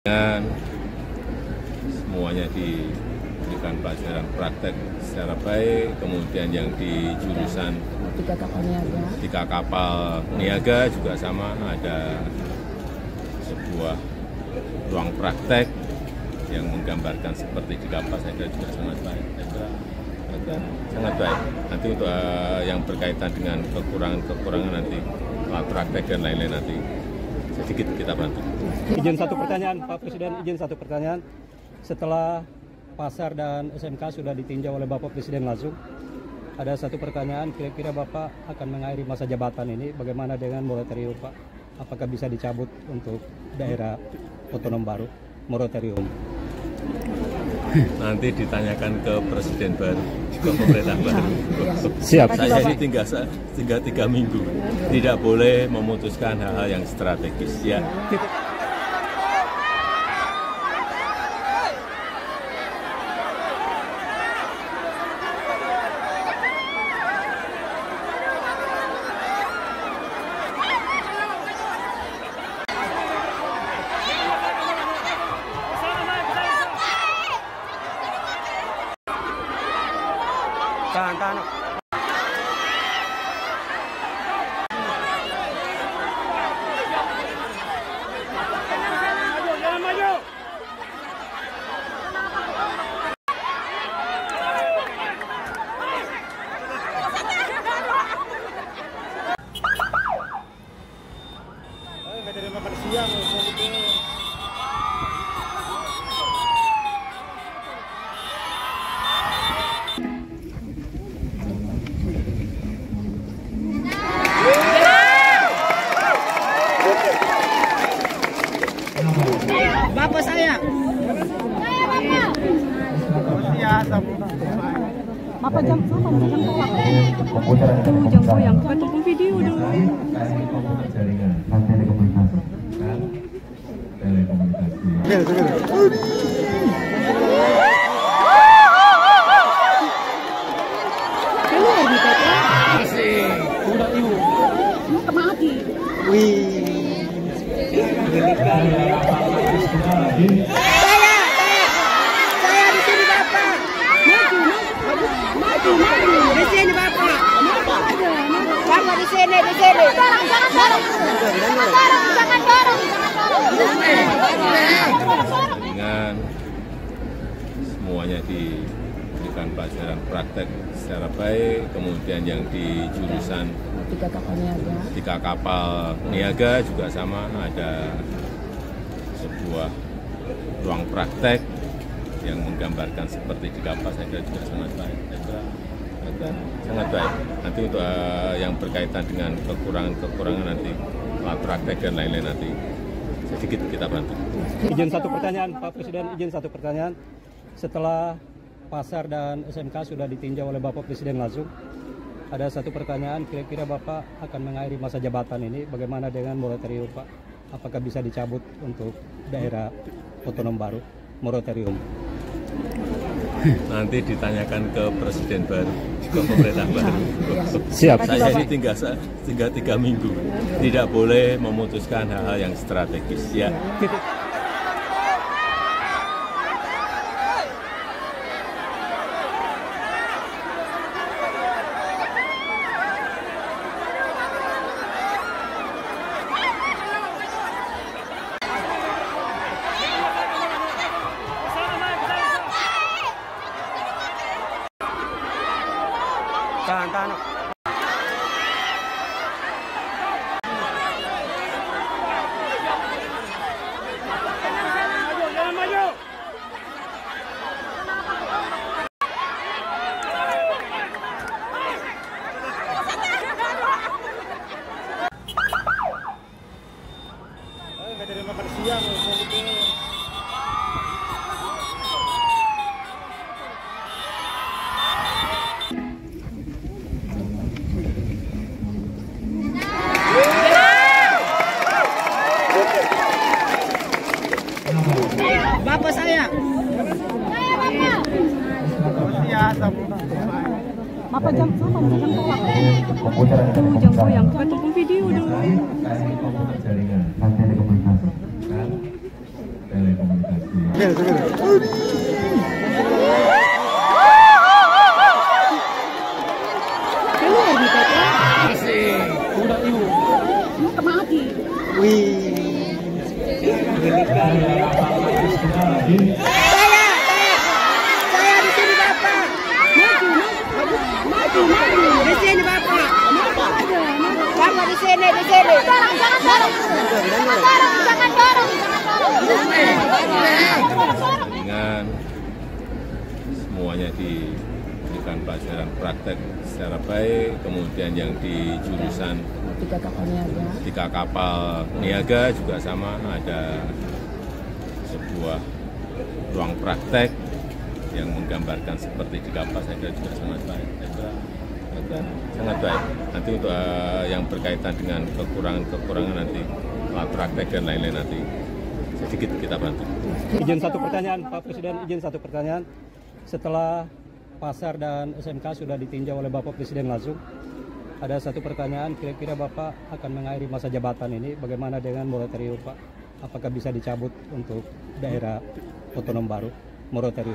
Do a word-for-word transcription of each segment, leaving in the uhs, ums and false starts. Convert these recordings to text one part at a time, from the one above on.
Dan semuanya diberikan pelajaran praktek secara baik, kemudian yang di jurusan tiga kapal niaga, tiga kapal niaga juga sama, ada sebuah ruang praktek yang menggambarkan seperti di kapal, saya kira juga sangat baik. Saya kira, saya kira sangat baik. Nanti untuk uh, yang berkaitan dengan kekurangan-kekurangan nanti alat praktek dan lain-lain nanti sedikit kita bantu. Izin satu pertanyaan, Pak Presiden, izin satu pertanyaan. Setelah pasar dan S M K sudah ditinjau oleh Bapak Presiden langsung, ada satu pertanyaan, kira-kira Bapak akan mengakhiri masa jabatan ini, bagaimana dengan moratorium Pak? Apakah bisa dicabut untuk daerah otonom baru, moratorium? Nanti ditanyakan ke Presiden baru, ke pemerintah baru. Siap. Saya ini tinggal, tinggal tiga minggu, tidak boleh memutuskan hal-hal yang strategis. Ya. Tahan, tahan. Jangan maju. Nggak terima makan siang. bapak saya. Bapak jam sama jam berapa? Tuh jam goyang, kita pun video dulu. Keluar di Bapak. Asik. Udah ibu. Mau kemati. Wih. Saya, saya di sini Bapak. Maju, maju, maju. Di sini Bapak. Bapak di sini, di sini. Jangan dorong, jangan dorong, jangan dorong, jangan dorong. Dengan semuanya diberikan pelajaran praktek secara baik, kemudian yang di jurusan Tiga kapal niaga, tiga kapal niaga juga sama, ada sebuah ruang praktek yang menggambarkan seperti di kapal, saya kira juga sangat baik. Saya kira, saya kira sangat baik. Nanti untuk uh, yang berkaitan dengan kekurangan-kekurangan nanti alat praktek dan lain-lain nanti sedikit kita bantu. Izin satu pertanyaan, Pak Presiden, izin satu pertanyaan. Setelah pasar dan S M K sudah ditinjau oleh Bapak Presiden langsung, ada satu pertanyaan, kira-kira Bapak akan mengakhiri masa jabatan ini, bagaimana dengan moratorium Pak? Apakah bisa dicabut untuk daerah otonom baru, moratorium? Nanti ditanyakan ke Presiden baru, ke pemerintah baru. Siap. Saya ini tinggal, tinggal tiga minggu, tidak boleh memutuskan hal-hal yang strategis. Ya. Tahan, tahan. Jangan maju. Nggak terima makan siang. Bapak saya. Bapak jam sama jam berapa? Tuh jam goyang, kita pun video dulu. Keluar di Bapak. Asik. Udah ibu. Mau kemati. Wih. Ini kan Saya, saya, saya di sini Bapak. Maju, maju, maju, maju. Di sini Bapak. Bapak di sini, di sini. Jangan, jangan dorong, jangan dorong, jangan dorong, jangan dorong. Dengan semuanya diberikan pelajaran praktek secara baik, kemudian yang di jurusan Tiga kapal niaga. tiga kapal niaga juga sama, ada sebuah ruang praktek yang menggambarkan seperti di kapal, saya kira juga sangat baik. Saya kira sangat, sangat baik. Nanti untuk uh, yang berkaitan dengan kekurangan-kekurangan nanti alat praktek dan lain-lain nanti sedikit kita bantu. Izin satu pertanyaan, Pak Presiden, izin satu pertanyaan. Setelah pasar dan S M K sudah ditinjau oleh Bapak Presiden langsung, ada satu pertanyaan, kira-kira Bapak akan mengakhiri masa jabatan ini, bagaimana dengan moratorium Pak? Apakah bisa dicabut untuk daerah otonom baru, moratorium?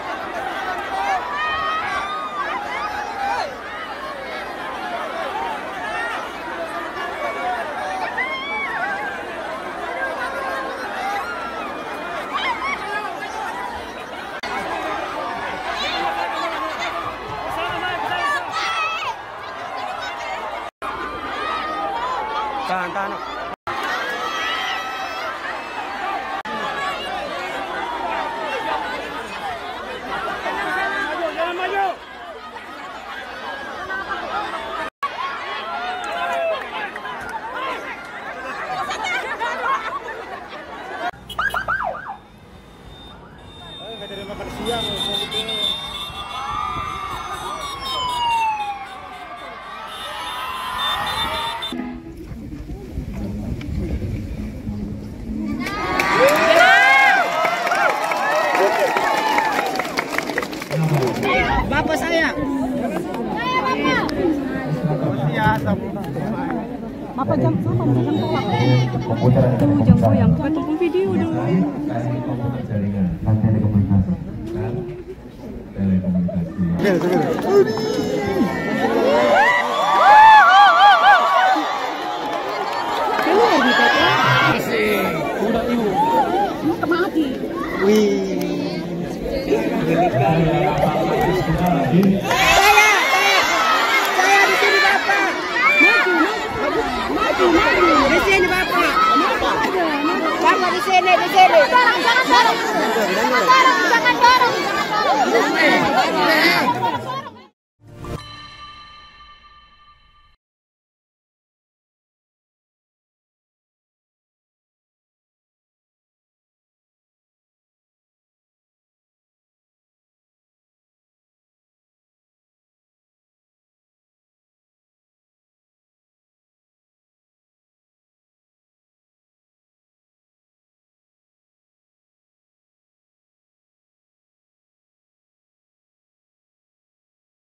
Tahan, tahan. Jangan maju. Enggak dari makan siang. Bapak saya. Bapak jam sama jam berapa? Tuh jam goyang, kita tumpang video dong. Keluar di Bapak. Asik. Udah ibu. Mau kemati. Wih. Ini kan Saya, saya, saya di sini Bapak. Maju, maju, maju, maju. Di sini Bapak. Bapak di sini, di sini.